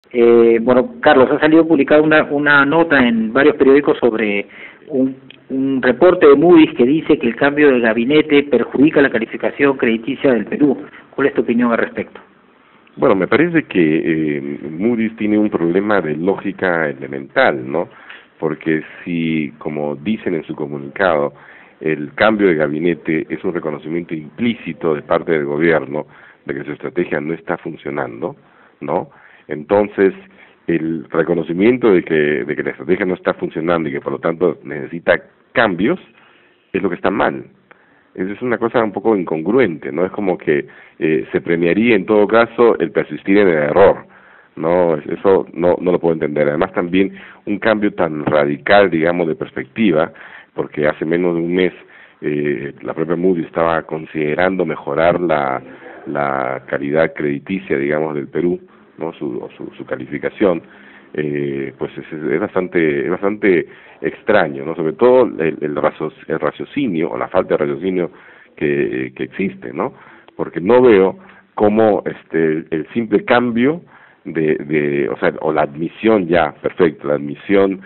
Bueno, Carlos, ha salido publicada una nota en varios periódicos sobre un reporte de Moody's que dice que el cambio de gabinete perjudica la calificación crediticia del Perú. ¿Cuál es tu opinión al respecto? Bueno, me parece que Moody's tiene un problema de lógica elemental, ¿no? Porque si, como dicen en su comunicado, el cambio de gabinete es un reconocimiento implícito de parte del gobierno de que su estrategia no está funcionando, ¿no? Entonces, el reconocimiento de que la estrategia no está funcionando y que por lo tanto necesita cambios es lo que está mal. Es una cosa un poco incongruente, ¿no? Es como que se premiaría en todo caso el persistir en el error, ¿no? Eso no lo puedo entender. Además también un cambio tan radical, digamos, de perspectiva, porque hace menos de un mes la propia Moody's estaba considerando mejorar la calidad crediticia, digamos, del Perú, ¿no? Su calificación, pues es bastante extraño, ¿no? Sobre todo el raciocinio o la falta de raciocinio que existe, ¿no? Porque no veo cómo el simple cambio o la admisión ya, perfecto, la admisión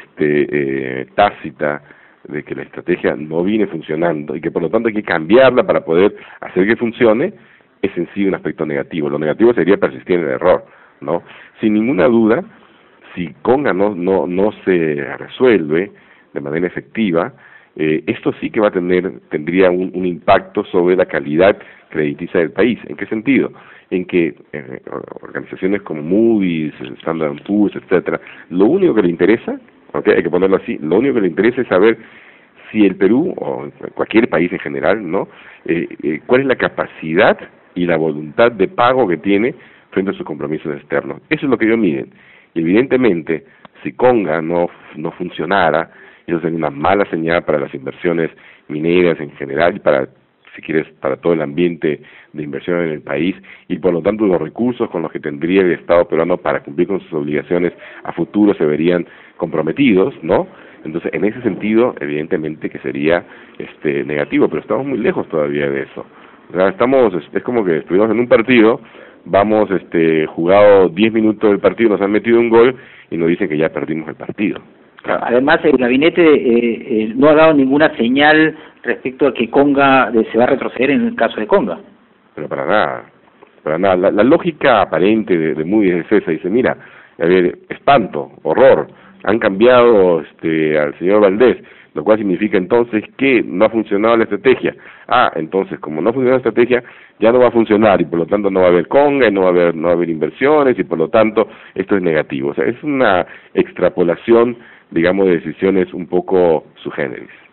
tácita de que la estrategia no viene funcionando y que por lo tanto hay que cambiarla para poder hacer que funcione, es en sí un aspecto negativo. Lo negativo sería persistir en el error, ¿no? Sin ninguna duda, si Conga no se resuelve de manera efectiva, esto sí que tendría un impacto sobre la calidad crediticia del país. ¿En qué sentido? En que organizaciones como Moody's, Standard & Poor's, etcétera, lo único que le interesa, okay, hay que ponerlo así, lo único que le interesa es saber si el Perú, o cualquier país en general, ¿no? Cuál es la capacidad y la voluntad de pago que tiene frente a sus compromisos externos. Eso es lo que ellos miden. Y evidentemente, si Conga no funcionara, eso sería una mala señal para las inversiones mineras en general y para, si quieres, para todo el ambiente de inversión en el país y por lo tanto los recursos con los que tendría el Estado peruano para cumplir con sus obligaciones a futuro se verían comprometidos, ¿no? Entonces, en ese sentido, evidentemente que sería negativo, pero estamos muy lejos todavía de eso. O sea, es como que estuvimos en un partido, vamos jugado 10 minutos del partido, nos han metido un gol y nos dicen que ya perdimos el partido. Claro, además, el gabinete no ha dado ninguna señal respecto a que Conga se va a retroceder en el caso de Conga. Pero para nada. La lógica aparente de Moody's es esa, dice, mira, a ver, espanto, horror, han cambiado al señor Valdés, lo cual significa entonces que no ha funcionado la estrategia. Entonces, como no ha funcionado la estrategia, ya no va a funcionar y por lo tanto no va a haber conga, y no va a haber inversiones y por lo tanto esto es negativo. O sea, es una extrapolación, digamos, de decisiones un poco sui generis.